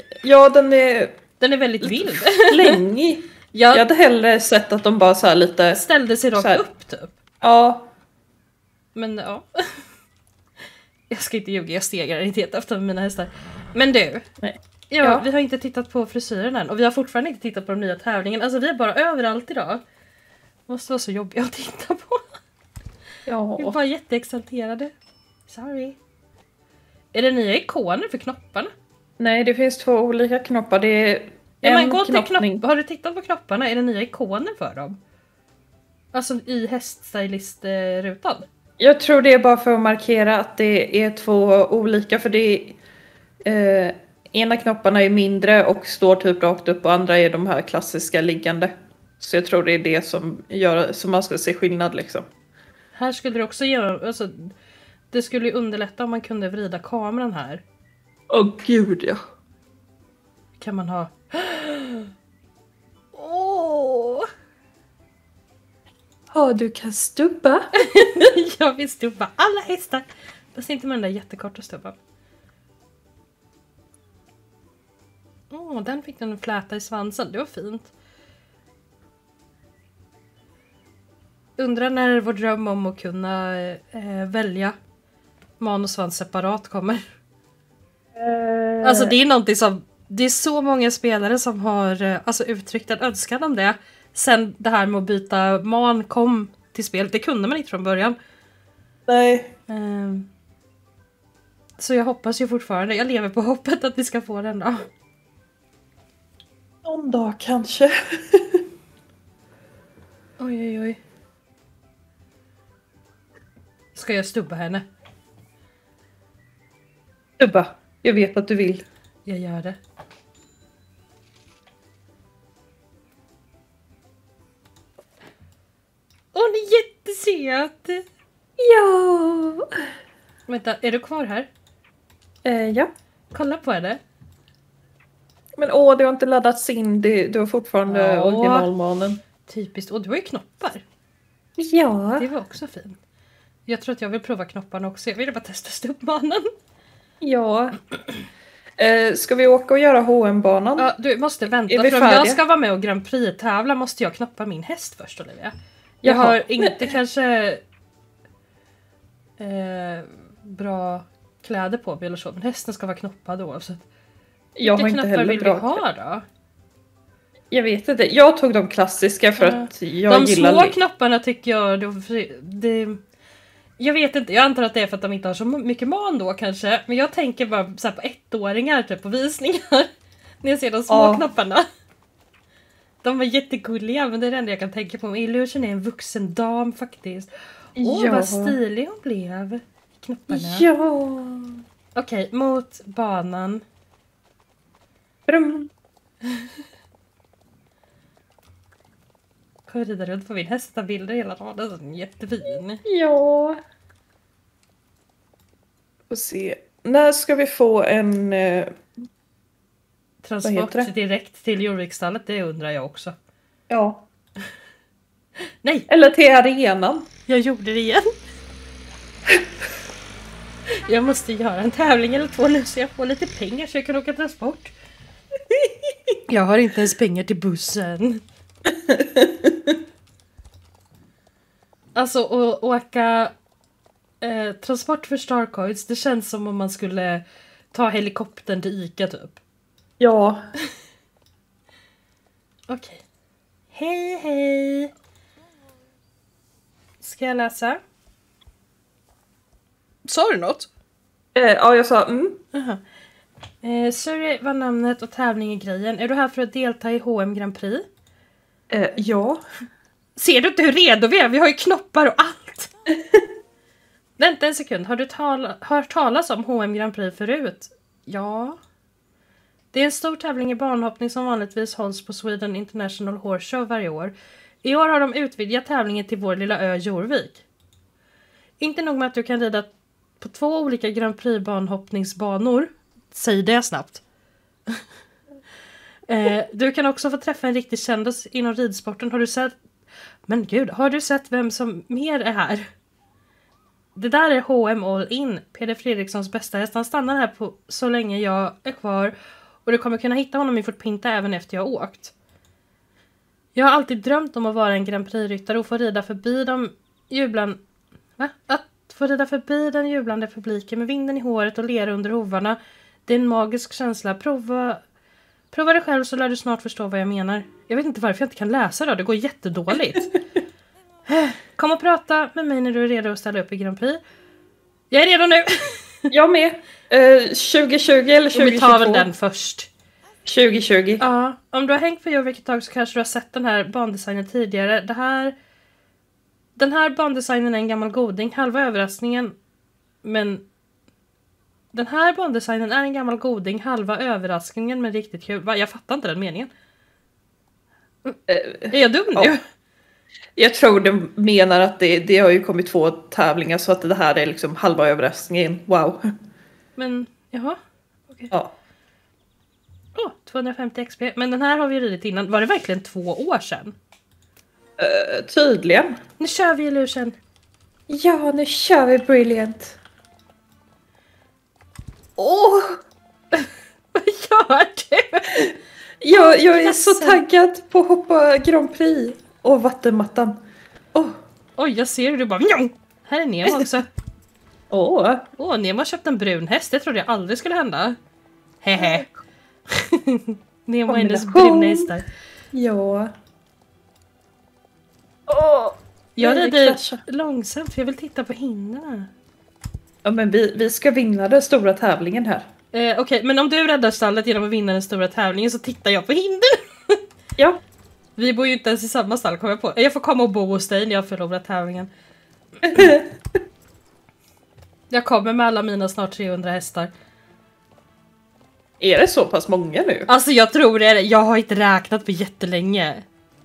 är väldigt vild. Flängig. Jag hade hellre sett att de bara så här lite... Ställde sig rakt upp typ. Ja. Men ja. Jag ska inte ljuga, jag stegar inte efter mina hästar. Men du. Nej. Ja, vi har inte tittat på frisyren än. Och vi har fortfarande inte tittat på de nya tävlingen. Alltså vi är bara överallt idag. Måste vara så jobbigt att titta på. Vi är Ja. bara jätteexalterade. Sorry. Är det nya ikoner för knopparna? Nej, det finns 2 olika knoppar. Det är Ja, men en gå till knoppning. Har du tittat på knopparna? Är det nya ikoner för dem? Alltså i häststylist-rutan? Jag tror det är bara för att markera att det är 2 olika. För det är, ena knopparna är mindre och står typ rakt upp och andra är de här klassiska liggande. Så jag tror det är det som gör som man ska se skillnad liksom. Här skulle det också göra... Alltså, det skulle ju underlätta om man kunde vrida kameran här. Gud ja. Kan man ha... Åh! Ja, du kan stubba. Jag vill stubba alla hästar. Fast inte med den där jättekorta stubban. Den fick den en fläta i svansen. Det var fint. Undrar när vår dröm om att kunna välja man och svans separat kommer. Alltså det är någonting som... Det är så många spelare som har alltså, uttryckt en önskan om det. Sen det här med att byta man kom till spelet. Det kunde man inte från början. Nej. Så jag hoppas ju fortfarande. Jag lever på hoppet att vi ska få den då. Någon dag kanske. Oj, oj, oj. Ska jag stubba henne? Stubba. Jag vet att du vill. Jag gör det. Hon är jättesöt! Ja. Vänta, är du kvar här? Ja. Kolla på henne. Men det har inte laddats in. Du har fortfarande Ja. originalmanen. Typiskt. Och du har ju knoppar. Ja. Det var också fint. Jag tror att jag vill prova knopparna också. Jag vill bara testa stubbmannen. Ja. Ska vi åka och göra H&M-banan? Ja, du måste vänta. Är vi För om jag färdiga? ska vara med och Grand Prix-tävla måste jag knoppa min häst först, Olivia. Jag Jaha. har inte kanske bra kläder på mig eller så. Men hästen ska vara knoppad oavsett. Jag har Vilka inte knoppar heller vill vi bra. ha då? Jag vet inte. Jag tog de klassiska för att jag De gillar små det. knopparna tycker jag... Jag vet inte, jag antar att det är för att de inte har så mycket man då kanske. Men jag tänker bara så här på 1-åringar typ på visningar. När jag ser de små Ja. knopparna. De var jättegulliga, men det är det enda jag kan tänka på. Illusion är en vuxen dam faktiskt. Ja. Vad stilig hon blev. Knopparna. Ja. Okej, mot banan. Brum. Kommer rida runt på min häst och bilder hela dagen. Den är jättefin. Ja. Får se. När ska vi få en... Transport heter det? direkt till Jorvikstallet, det undrar jag också. Ja. Nej, Eller till arenan. jag gjorde det igen. Jag måste göra en tävling eller 2 nu så jag får lite pengar så jag kan åka transport. Jag har inte ens pengar till bussen. Alltså att åka transport för Starcoins, det känns som om man skulle ta helikoptern till Ica typ. Ja. Okej. Hej hej. Ska jag läsa? Sa du något? Ja, jag sa Jaha. Surrey var namnet och tävling i grejen. Är du här för att delta i H&M Grand Prix? Ja. Ser du inte hur redo vi är? Vi har ju knoppar och allt. Vänta en sekund. Har du hört talas om H&M Grand Prix förut? Ja. Det är en stor tävling i banhoppning som vanligtvis hålls på Sweden International Horse Show varje år. I år har de utvidgat tävlingen till vår lilla ö Jorvik. Inte nog med att du kan rida på 2 olika Grand Prix banhoppningsbanor. Säg det snabbt. Du kan också få träffa en riktig kändis inom ridsporten. Har du sett vem som mer är här? Det där är H&M All In, Peder Fredrikssons bästa häst. Han stannar här på så länge jag är kvar. Och du kommer kunna hitta honom i Fort Pinta även efter jag har åkt. Jag har alltid drömt om att vara en Grand Prix-ryttare och få rida förbi få rida förbi den jublande publiken med vinden i håret och lera under hovarna. Det är en magisk känsla. Prova det själv så lär du snart förstå vad jag menar. Jag vet inte varför jag inte kan läsa då. Det går jättedåligt. Kom och prata med mig när du är redo att ställa upp i Grand Prix. Jag är redo nu! Jag med. 2020 eller 2022? Vi tar väl den först. 2020. Ja, om du har hängt på Jorvik ett tag så kanske du har sett den här bandesignen tidigare. Den här bandesignen är en gammal goding, halva överraskningen. Men den här bandesignen är en gammal goding, halva överraskningen, men riktigt kul. Va? Jag fattar inte den meningen. Är jag dum nu? Ja. Jag tror de menar att det har ju kommit 2 tävlingar så att det här är liksom halva överraskningen. Wow. Men, jaha. Okay. Ja. 250 XP. Men den här har vi ridit innan. Var det verkligen 2 år sedan? Tydligen. Nu kör vi Illusion. Ja, nu kör vi Brilliant. Åh! Vad gör du? Jag är så taggad på att hoppa Grand Prix och vattenmattan. Oj, jag ser hur du bara... Njong! Här är Nemo också. Nemo har köpt en brun häst. Det trodde jag aldrig skulle hända. Hehe. Nemo och hennes bruna hästar. Ja. Jag rider långsamt för jag vill titta på hindren. Ja, men vi ska vinna den stora tävlingen här. Okej, men om du räddar stallet genom att vinna den stora tävlingen så tittar jag på hindren. Ja. Vi bor ju inte ens i samma stall, kommer jag på. Jag får komma och bo hos dig när jag förlorar tävlingen. Jag kommer med alla mina snart 300 hästar. Är det så pass många nu? Alltså jag tror det. Jag har inte räknat på jättelänge.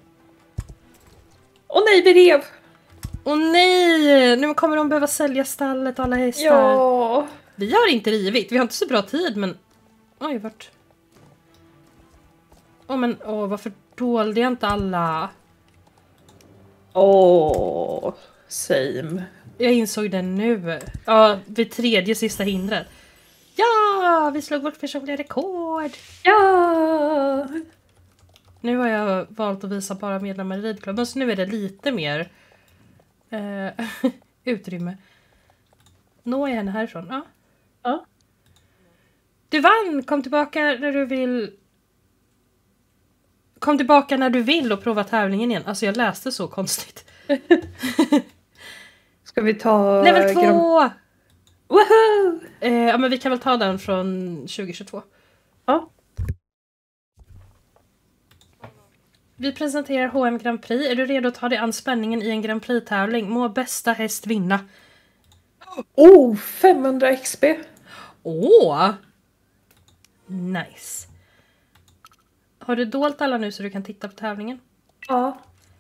Åh nej, vi rev! Åh nej! Nu kommer de behöva sälja stallet och alla hästar. Ja. Vi har inte rivit. Vi har inte så bra tid, men... Oj, vart... varför dolde jag inte alla? Same. Jag insåg det nu. Ja, vid 3:e sista hindret. Ja, vi slog vårt personliga rekord. Ja! Nu har jag valt att visa bara medlemmar i ridklubben, så nu är det lite mer utrymme. Nå är henne härifrån. Ja. Ja. Du vann! Kom tillbaka när du vill. Kom tillbaka när du vill och prova tävlingen igen. Alltså jag läste så konstigt. Ska vi ta... Level 2! Woohoo! Ja, men vi kan väl ta den från 2022. Ja. Vi presenterar H&M Grand Prix. Är du redo att ta dig an spänningen i en Grand Prix-tävling? Må bästa häst vinna. 500 XP. Nice. Har du dolt alla nu så du kan titta på tävlingen? Ja.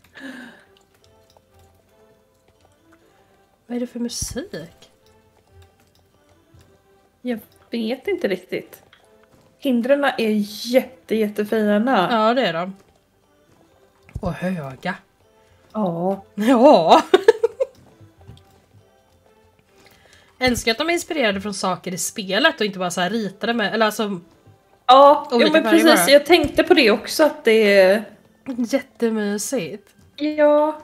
Vad är det för musik? Jag vet inte riktigt. Hindren är jättefina. Ja, det är de. Och höga. Ja. Ja. Älskar att de är inspirerade från saker i spelet och inte bara så här ritade med, eller alltså... Ja, men precis. Jag tänkte på det också, att det är... Jättemysigt. Ja.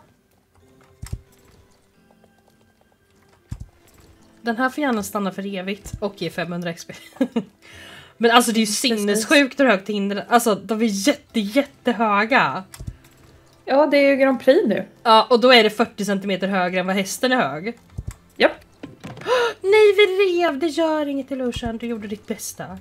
Den här får gärna stanna för evigt och ge 500 XP. Men alltså det är ju sinnessjukt hur högt hinder. Alltså de är jättehöga. Ja, det är ju Grand Prix nu. Ja, och då är det 40 cm högre än vad hästen är hög. Japp. Nej, vi rev! Det gör inget, Illusion. Du gjorde ditt bästa.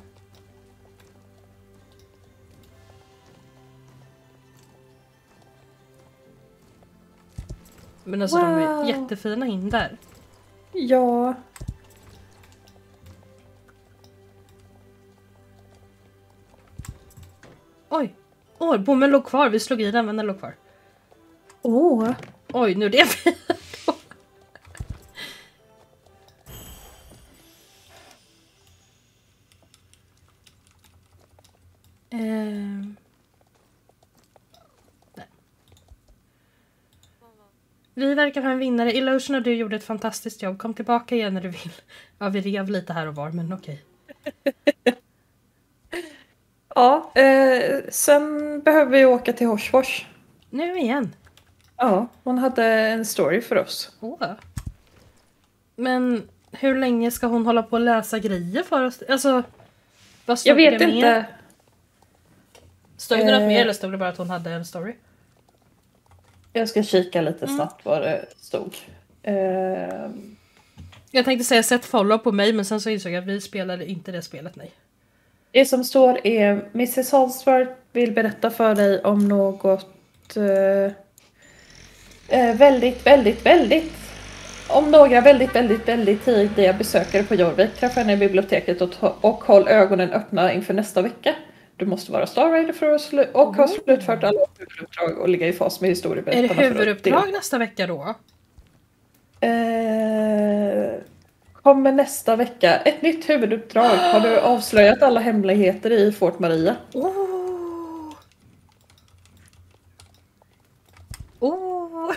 Men alltså de är jättefina hinder. Ja. Oj. Bommen låg kvar. Vi slog i den, men den låg kvar. Oj, nu är det fel. Nej. Vi verkar ha en vinnare. Illusion och du gjorde ett fantastiskt jobb. Kom tillbaka igen när du vill. Ja, vi rev lite här och var, men okej. Ja, sen behöver vi åka till Horsfors. Nu igen. Ja, hon hade en story för oss. Men hur länge ska hon hålla på att läsa grejer för oss? Alltså, vad stod jag vet det inte. Mer? Stod det något mer eller stod det bara att hon hade en story? Jag ska kika lite snabbt vad det stod. Jag tänkte säga sätt follow på mig, men sen så insåg jag att vi spelade inte det spelet, nej. Det som står är Mrs. Holsworth vill berätta för dig om något om några väldigt tidiga besökare på Jorvik. Träffa henne i biblioteket och håll ögonen öppna inför nästa vecka. Du måste vara Star Rider för att och ha slutfört alla huvuduppdrag och ligga i fas med historieberättarna. Är det huvuduppdrag nästa vecka då? Kommer nästa vecka. Ett nytt huvuduppdrag. Har du avslöjat alla hemligheter i Fort Maria? Oh. Oh.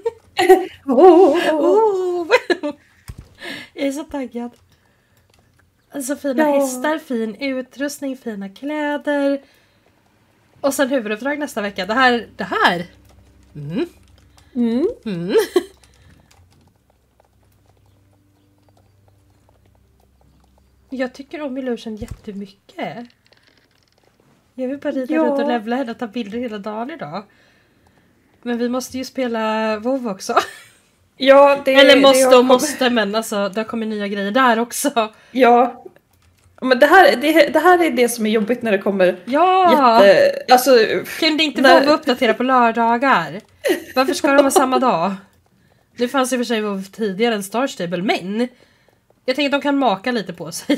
Oh. Jag är så taggad. Alltså fina hästar, fin utrustning, fina kläder. Och sen huvuduppdrag nästa vecka. Det här. Jag tycker om Illusion jättemycket. Jag vill bara rida runt och levla henne och ta bilder hela dagen idag. Men vi måste ju spela WoW också. Ja, Eller måste, men alltså det kommer nya grejer där också. Ja. Men det här är det som är jobbigt när det kommer alltså, kunde inte WoW uppdatera på lördagar? Varför ska de vara samma dag? Det fanns i och för sig WoW tidigare än Star Stable, men jag tänker att de kan maka lite på sig.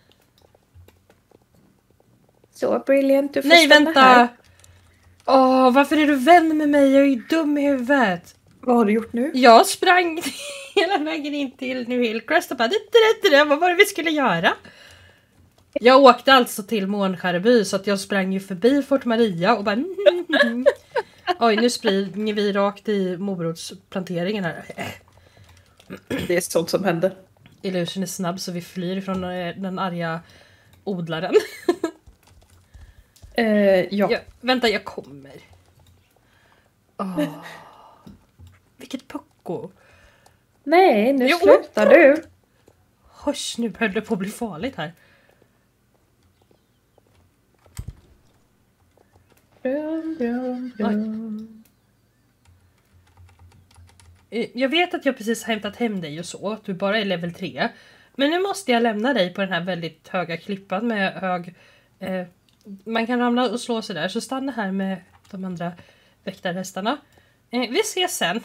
Så brilliant, du får nej, vänta! här. Varför är du vän med mig? Jag är ju dum i huvudet. Vad har du gjort nu? Jag sprang hela vägen in till New Hillcrest och bara, vad var det vi skulle göra? Jag åkte alltså till Månskärbby, så att jag sprang ju förbi Fort Maria och bara oj, nu springer vi rakt i morotsplanteringen här. Det är sånt som händer. Illusion är snabb, så vi flyr från den arga odlaren. Ja. Vänta, jag kommer. Vilket pucko. Nej, nu slutar du. Hörs, nu börjar det på att bli farligt här. Jag vet att jag precis har hämtat hem dig och så, att du bara är level 3. Men nu måste jag lämna dig på den här väldigt höga klippan med hög... man kan ramla och slå sig där, så stanna här med de andra väktarhästarna. Vi ses sen.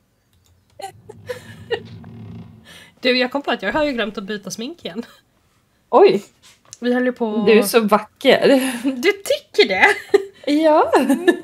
Du, jag kom på att jag har ju glömt att byta smink igen. Oj! Vi höll ju på... Du är så vacker. Du tycker det? Ja.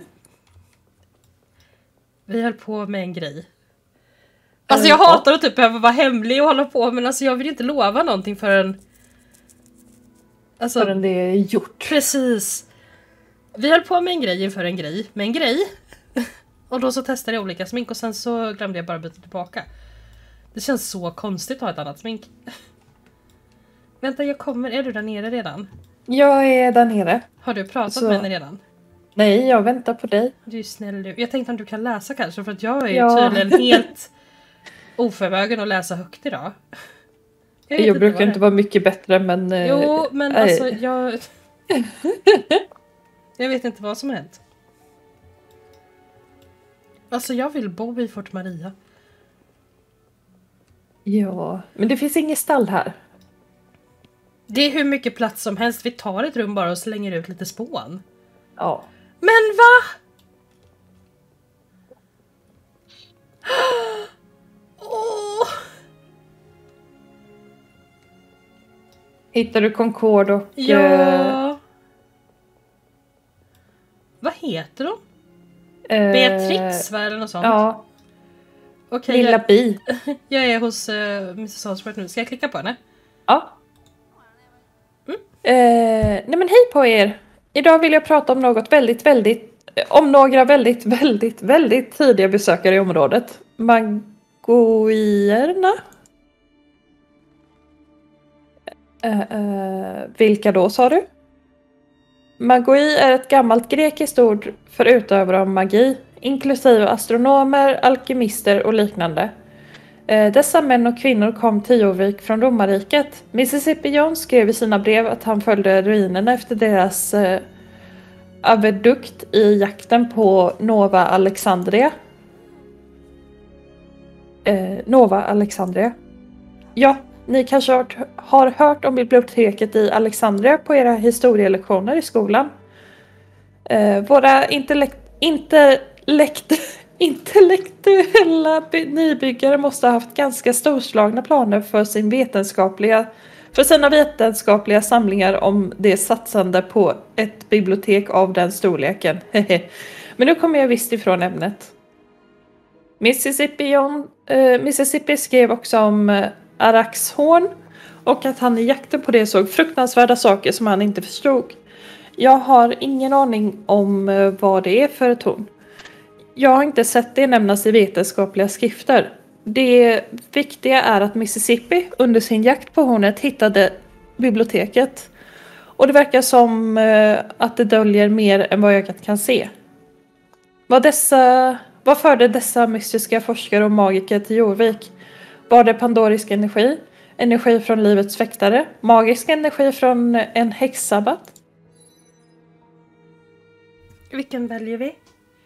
Vi höll på med en grej. Alltså jag hatar att typ behöva vara hemlig och hålla på, men alltså jag vill inte lova någonting förrän... Alltså, förrän det är gjort. Precis. Vi höll på med en grej inför en grej. Och då så testade jag olika smink och sen så glömde jag bara byta tillbaka. Det känns så konstigt att ha ett annat smink. Vänta, jag kommer. Är du där nere redan? Jag är där nere. Har du pratat med henne redan? Nej, jag väntar på dig. Du är snäll du. Jag tänkte att du kan läsa kanske, för att jag är ju tydligen helt oförmögen att läsa högt idag. Jag brukar inte vara mycket bättre, men... Jo, men alltså jag... jag vet inte vad som har hänt. Alltså jag vill bo i Fort Maria. Ja, men det finns inget stall här. Det är hur mycket plats som helst. Vi tar ett rum bara och slänger ut lite spån. Ja. Men va? Hittar du Concord och... Ja. Vad heter de? Beatrix, va? Eller något sånt? Ja. Okej, Lilla Bi. Jag är hos Mrs. Holsworth nu. Ska jag klicka på henne? Ja. Nej men hej på er. Idag vill jag prata om några väldigt tidiga besökare i området. Magoierna. Vilka då, sa du? Magoi är ett gammalt grekiskt ord för utövare av magi, inklusive astronomer, alkemister och liknande. Dessa män och kvinnor kom till Jorvik från romarriket. Mississippi John skrev i sina brev att han följde ruinerna efter deras avidukt i jakten på Nova Alexandria. Nova Alexandria. Ja, ni kanske har hört om biblioteket i Alexandria på era historielektioner i skolan. Våra intellektuella nybyggare måste ha haft ganska storslagna planer för sina vetenskapliga samlingar om det satsande på ett bibliotek av den storleken. Men nu kommer jag visst ifrån ämnet. Mississippi skrev också om Araxhorn och att han i jakten på det såg fruktansvärda saker som han inte förstod. Jag har ingen aning om vad det är för ett horn. Jag har inte sett det nämnas i vetenskapliga skrifter. Det viktiga är att Mississippi under sin jakt på hornet hittade biblioteket. Och det verkar som att det döljer mer än vad ögat kan se. Vad förde dessa mystiska forskare och magiker till Jorvik? Var det pandorisk energi? Energi från livets väktare? Magisk energi från en häxsabbat? Vilken väljer vi?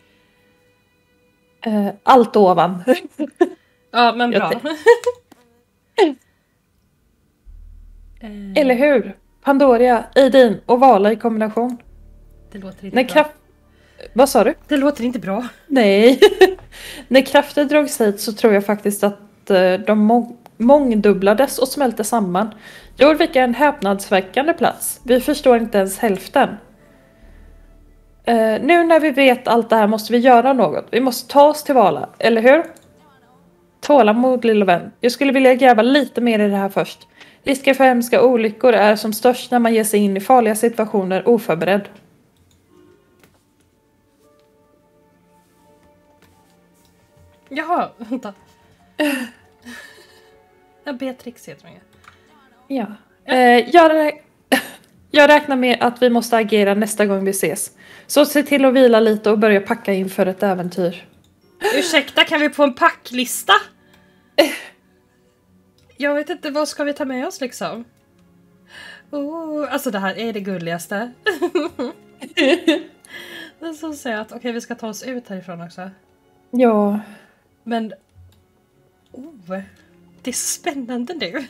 Allt ovan. Ja, men bra. Eller hur? Pandoria, Eidin och Vala i kombination. Det låter inte bra. Vad sa du? Det låter inte bra. Nej. När kraften drogs hit så tror jag faktiskt att de mångdubblades och smälte samman. Jorvik är en häpnadsväckande plats. Vi förstår inte ens hälften. Nu när vi vet allt det här måste vi göra något. Vi måste ta oss till Vala, eller hur? Tålamod, lilla vän. Jag skulle vilja gräva lite mer i det här först. Risken för hemska olyckor är som störst när man ger sig in i farliga situationer oförberedd. Jaha, vänta. Beatrix heter hon. Ja. Jag räknar med att vi måste agera nästa gång vi ses. Så se till att vila lite och börja packa inför ett äventyr. Ursäkta, kan vi få en packlista? Jag vet inte, vad ska vi ta med oss liksom? Alltså det här är det gulligaste. Det är så söt. Okej, vi ska ta oss ut härifrån också. Ja. Men... det är spännande nu.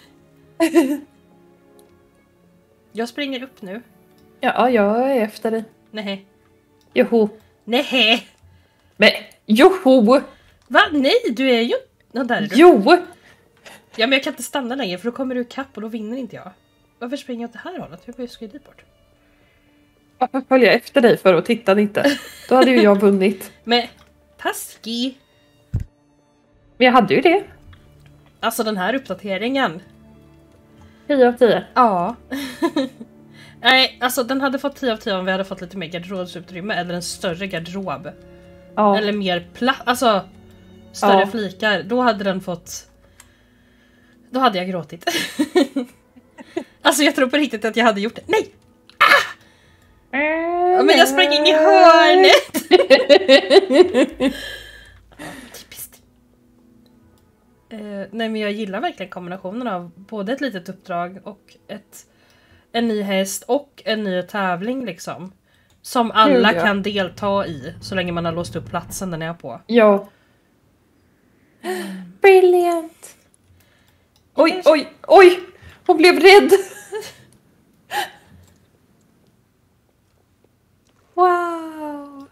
Jag springer upp nu. Ja, jag är efter dig. Nej. Joho. Nej. Men, joho! Va? Nej, du är ju... No, där är du. Jo! Ja, men jag kan inte stanna längre för då kommer du i kapp och då vinner inte jag. Varför springer jag åt det här hållet? Jag ska ju dit bort. Varför följer jag efter dig för och tittar inte? Då hade ju jag vunnit. Men, taskig. Men jag hade ju det. Alltså den här uppdateringen. 10 av 10. Ja. Nej, alltså den hade fått 10 av 10 om vi hade fått lite mer garderobsutrymme eller en större garderob. Ja. Eller mer alltså större flikar. Då hade den fått... Då hade jag gråtit. Alltså jag tror på riktigt att jag hade gjort det. Nej! Men jag sprang in i hörnet! Typiskt. Nej, men jag gillar verkligen kombinationen av både ett litet uppdrag och en ny häst och en ny tävling liksom. Som alla kan delta i så länge man har låst upp platsen den är på. Ja. Brilliant. Oj, oj, oj! Hon blev rädd! Wow!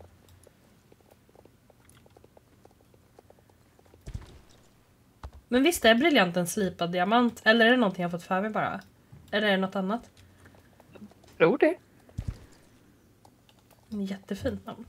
Men visst är briljant en slipad diamant? Eller är det någonting jag fått för mig bara? Eller är det något annat? Tror det. En jättefint namn.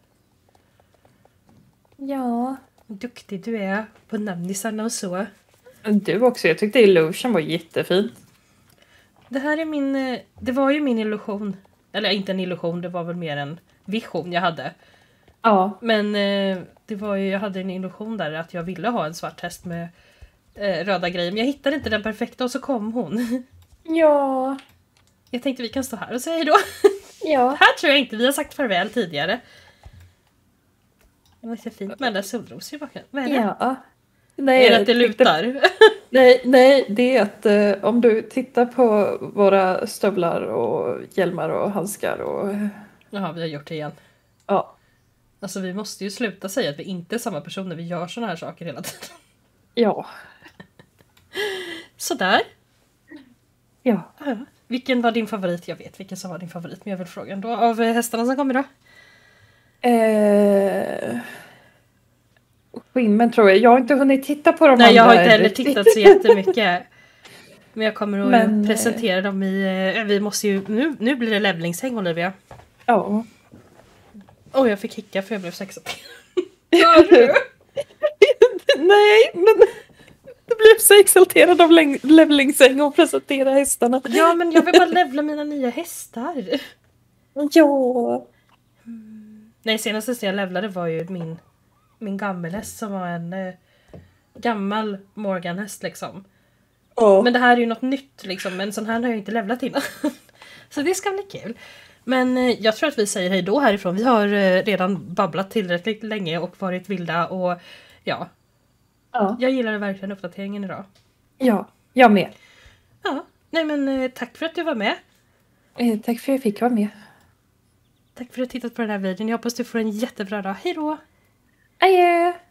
Ja. Duktig du är på namnisarna och så. Du också, jag tyckte illusion var jättefint. Det här är min... Det var ju min illusion. Eller inte en illusion, det var väl mer en vision jag hade. Ja. Men det var ju, jag hade en illusion där att jag ville ha en svart häst med röda grejer. Men jag hittade inte den perfekta och så kom hon. Ja. Jag tänkte vi kan stå här och säga då. Ja. Här tror jag inte vi har sagt farväl tidigare. Det var så fint med den där solrosor i bakgrunden. Vad är det? Ja. Nej, är det att det lutar? Nej, det är att om du tittar på våra stövlar och hjälmar och handskar och... Jaha, vi har gjort det igen. Ja. Alltså vi måste ju sluta säga att vi inte är samma person när vi gör såna här saker hela tiden. Ja. Sådär. Ja. Ja. Vilken var din favorit? Jag vet vilken som var din favorit, men jag vill fråga ändå. Av hästarna som kommer då? Skimmen tror jag. Jag har inte hunnit titta på de andra. Nej, jag har inte heller tittat så jättemycket. Men jag kommer att Men, presentera dem i... Vi måste ju... Nu blir det levlingshäng, Olivia. Ja. Jag fick hicka för jag blev sexad. Gör du? Nej, men du blev så exalterad av levlingsäng och presentera hästarna. Ja, men jag vill bara levla mina nya hästar. Ja. Nej, senaste jag levlade var ju min gammelhäst som var en gammal Morgan-häst liksom. Ja. Men det här är ju något nytt liksom, men sån här har jag inte levlat innan. Så det ska bli kul. Men jag tror att vi säger hej då härifrån. Vi har redan babblat tillräckligt länge och varit vilda och ja. Jag gillade verkligen uppdateringen idag. Ja, jag med. Ja, nej men tack för att du var med. Tack för att jag fick vara med. Tack för att du har tittat på den här videon. Jag hoppas du får en jättebra dag. Hej då! Adjö!